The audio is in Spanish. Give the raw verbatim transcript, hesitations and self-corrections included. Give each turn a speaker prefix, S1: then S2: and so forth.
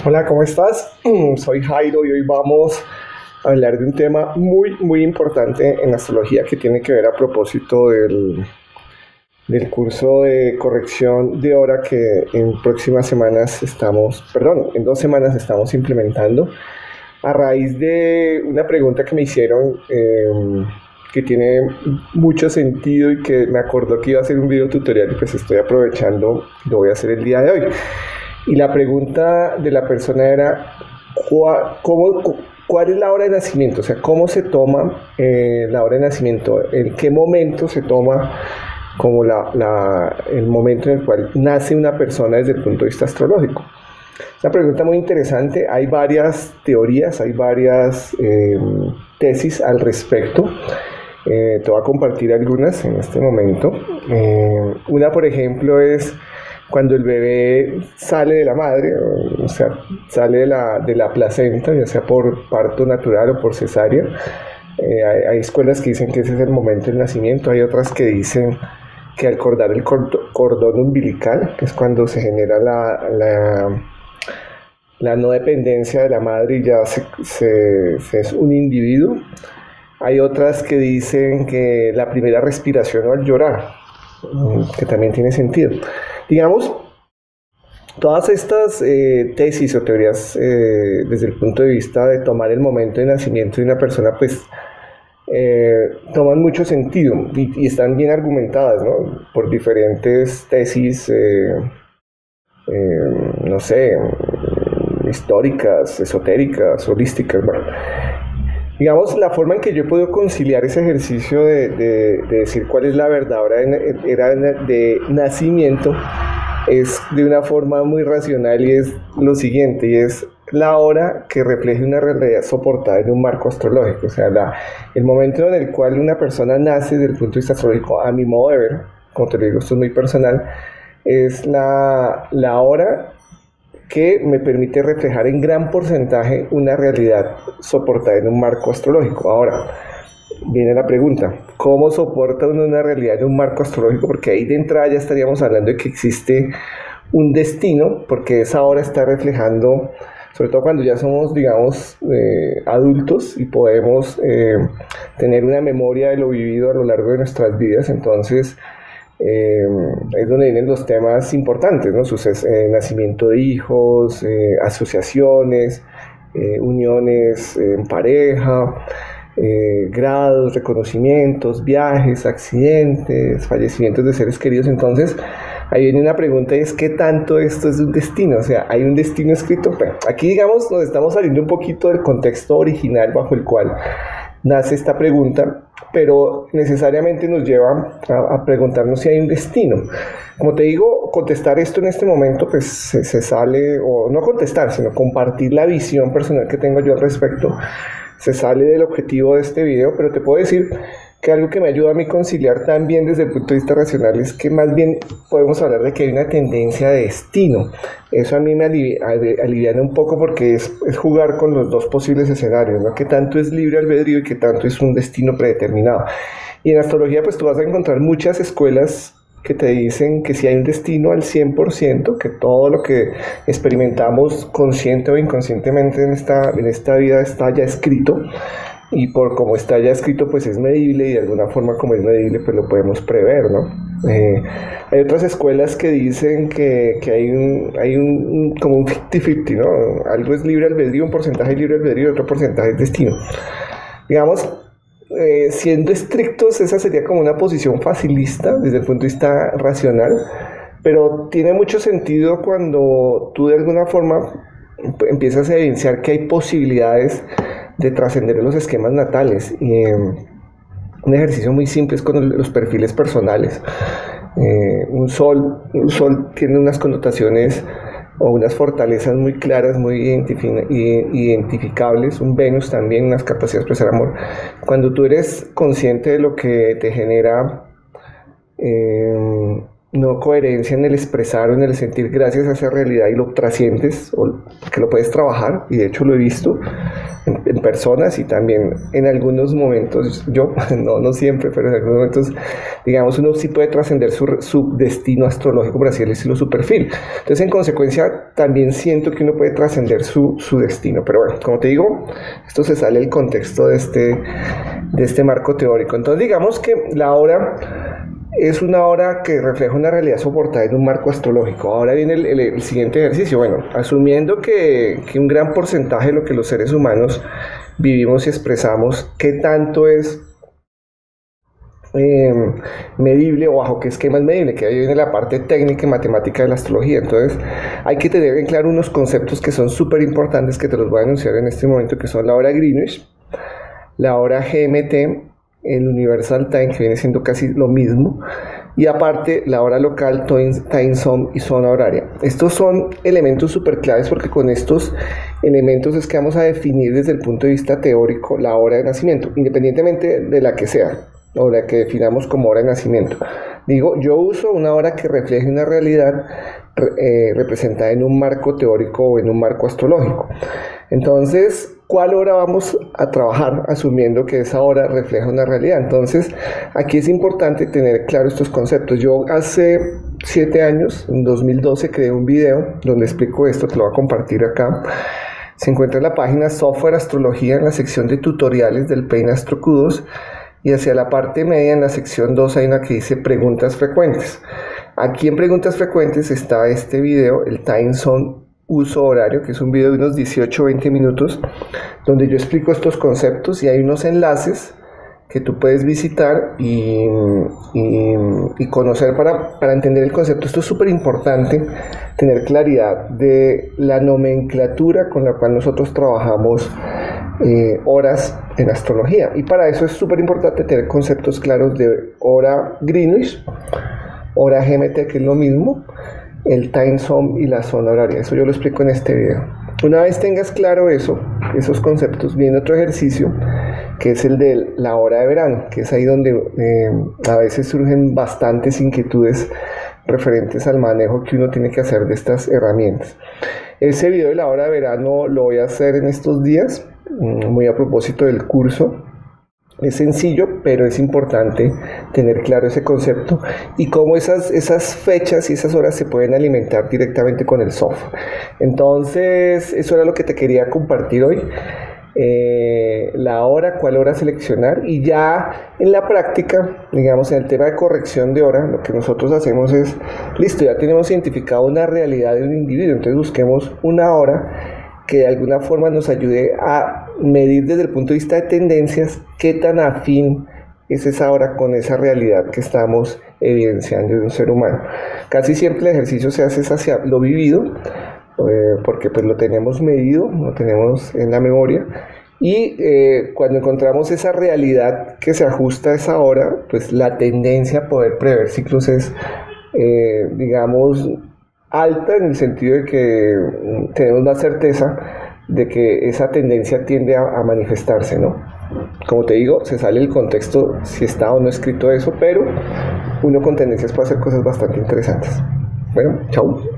S1: Hola, ¿cómo estás? Soy Jairo y hoy vamos a hablar de un tema muy, muy importante en astrología que tiene que ver a propósito del, del curso de corrección de hora que en próximas semanas estamos, perdón, en dos semanas estamos implementando a raíz de una pregunta que me hicieron eh, que tiene mucho sentido y que me acordó que iba a hacer un video tutorial y pues estoy aprovechando, lo voy a hacer el día de hoy. Y la pregunta de la persona era, ¿cuál, cómo, ¿cuál es la hora de nacimiento? O sea, ¿cómo se toma eh, la hora de nacimiento? ¿En qué momento se toma como la, la, el momento en el cual nace una persona desde el punto de vista astrológico? Es una pregunta muy interesante. Hay varias teorías, hay varias eh, tesis al respecto. Eh, te voy a compartir algunas en este momento. Eh, una, por ejemplo, es cuando el bebé sale de la madre, o sea, sale de la, de la placenta, ya sea por parto natural o por cesárea. Eh, hay, hay escuelas que dicen que ese es el momento del nacimiento, hay otras que dicen que al cortar el cordón umbilical, que es cuando se genera la, la, la no dependencia de la madre y ya se, se, se es un individuo. Hay otras que dicen que la primera respiración o al llorar, que también tiene sentido. Digamos, todas estas eh, tesis o teorías eh, desde el punto de vista de tomar el momento de nacimiento de una persona, pues eh, toman mucho sentido y, y están bien argumentadas, ¿no? Por diferentes tesis, eh, eh, no sé, históricas, esotéricas, holísticas, bueno. Digamos, la forma en que yo he podido conciliar ese ejercicio de, de, de decir cuál es la verdadera era de nacimiento es de una forma muy racional y es lo siguiente, y es la hora que refleje una realidad soportada en un marco astrológico, o sea, la, el momento en el cual una persona nace desde el punto de vista astrológico, a mi modo de ver, como te lo digo, esto es muy personal, es la, la hora que me permite reflejar en gran porcentaje una realidad soportada en un marco astrológico. Ahora, viene la pregunta, ¿cómo soporta uno una realidad en un marco astrológico? Porque ahí de entrada ya estaríamos hablando de que existe un destino, porque esa hora está reflejando, sobre todo cuando ya somos, digamos, eh, adultos y podemos eh, tener una memoria de lo vivido a lo largo de nuestras vidas, entonces Eh, es donde vienen los temas importantes, ¿no? Suces, eh, nacimiento de hijos, eh, asociaciones, eh, uniones eh, en pareja, eh, grados, reconocimientos, viajes, accidentes, fallecimientos de seres queridos. Entonces, ahí viene una pregunta y es ¿qué tanto esto es un destino? O sea, ¿hay un destino escrito? Bueno, aquí, digamos, nos estamos saliendo un poquito del contexto original bajo el cual nace esta pregunta, pero necesariamente nos lleva a, a preguntarnos si hay un destino. Como te digo, contestar esto en este momento, pues se, se sale, o no contestar, sino compartir la visión personal que tengo yo al respecto, se sale del objetivo de este video, pero te puedo decir que algo que me ayuda a mí conciliar también desde el punto de vista racional es que más bien podemos hablar de que hay una tendencia de destino. Eso a mí me alivia, aliviana un poco porque es, es jugar con los dos posibles escenarios, ¿no? Que tanto es libre albedrío y que tanto es un destino predeterminado. Y en astrología pues tú vas a encontrar muchas escuelas que te dicen que si hay un destino al cien por ciento, que todo lo que experimentamos consciente o inconscientemente en esta, en esta vida está ya escrito, y por como está ya escrito pues es medible y de alguna forma como es medible pues lo podemos prever, ¿no? Eh, hay otras escuelas que dicen que, que hay, un, hay un, un como un cincuenta cincuenta, ¿no? Algo es libre albedrío, un porcentaje es libre albedrío y otro porcentaje es destino. Digamos, eh, siendo estrictos, esa sería como una posición facilista desde el punto de vista racional, pero tiene mucho sentido cuando tú de alguna forma empiezas a evidenciar que hay posibilidades de trascender los esquemas natales. Y, eh, un ejercicio muy simple es con los perfiles personales. Eh, un sol, un sol tiene unas connotaciones o unas fortalezas muy claras, muy identifi- identificables. Un Venus también, unas capacidades de expresar amor. Cuando tú eres consciente de lo que te genera eh, no coherencia en el expresar o en el sentir gracias a esa realidad y lo trasciendes, o que lo puedes trabajar, y de hecho lo he visto en, en personas y también en algunos momentos, yo, no, no siempre, pero en algunos momentos, digamos, uno sí puede trascender su, su destino astrológico, por así decirlo, su perfil. Entonces, en consecuencia, también siento que uno puede trascender su, su destino. Pero bueno, como te digo, esto se sale del contexto de este, de este marco teórico. Entonces, digamos que la hora es una hora que refleja una realidad soportada en un marco astrológico. Ahora viene el, el, el siguiente ejercicio. Bueno, asumiendo que, que un gran porcentaje de lo que los seres humanos vivimos y expresamos, ¿qué tanto es eh, medible o bajo qué esquema es medible? Que ahí viene la parte técnica y matemática de la astrología. Entonces, hay que tener en claro unos conceptos que son súper importantes, que te los voy a anunciar en este momento, que son la hora Greenwich, la hora G M T, el Universal Time, que viene siendo casi lo mismo, y aparte la hora local, time zone y zona horaria. Estos son elementos súper claves, porque con estos elementos es que vamos a definir desde el punto de vista teórico la hora de nacimiento, independientemente de la que sea, o la que definamos como hora de nacimiento. Digo, yo uso una hora que refleje una realidad eh, representada en un marco teórico o en un marco astrológico. Entonces, ¿cuál hora vamos a trabajar asumiendo que esa hora refleja una realidad? Entonces, aquí es importante tener claro estos conceptos. Yo hace siete años, en dos mil doce, creé un video donde explico esto, te lo voy a compartir acá. Se encuentra en la página Software Astrología, en la sección de tutoriales del Pain Astro Q dos, y hacia la parte media, en la sección dos, hay una que dice preguntas frecuentes. Aquí en preguntas frecuentes está este video, el Time Zone uso horario, que es un video de unos dieciocho a veinte minutos, donde yo explico estos conceptos, y hay unos enlaces que tú puedes visitar y, y, y conocer para, para entender el concepto. Esto es súper importante, tener claridad de la nomenclatura con la cual nosotros trabajamos eh, horas en astrología, y para eso es súper importante tener conceptos claros de hora Greenwich, hora G M T, que es lo mismo, el time zone y la zona horaria. Eso yo lo explico en este video. Una vez tengas claro eso, esos conceptos, viene otro ejercicio, que es el de la hora de verano, que es ahí donde eh, a veces surgen bastantes inquietudes referentes al manejo que uno tiene que hacer de estas herramientas. Ese video de la hora de verano lo voy a hacer en estos días, muy a propósito del curso. Es sencillo, pero es importante tener claro ese concepto y cómo esas, esas fechas y esas horas se pueden alimentar directamente con el software. Entonces, eso era lo que te quería compartir hoy. Eh, la hora, cuál hora seleccionar, y ya en la práctica, digamos, en el tema de corrección de hora, lo que nosotros hacemos es, listo, ya tenemos identificado una realidad de un individuo, entonces busquemos una hora que de alguna forma nos ayude a medir desde el punto de vista de tendencias qué tan afín es esa hora con esa realidad que estamos evidenciando de un ser humano. Casi siempre el ejercicio se hace hacia lo vivido, eh, porque pues lo tenemos medido, lo tenemos en la memoria, y eh, cuando encontramos esa realidad que se ajusta a esa hora, pues la tendencia a poder prever ciclos es, eh, digamos, alta, en el sentido de que tenemos más certeza de que esa tendencia tiende a, a manifestarse, ¿no? Como te digo, se sale el contexto si está o no escrito eso, pero uno con tendencias puede hacer cosas bastante interesantes. Bueno, chao.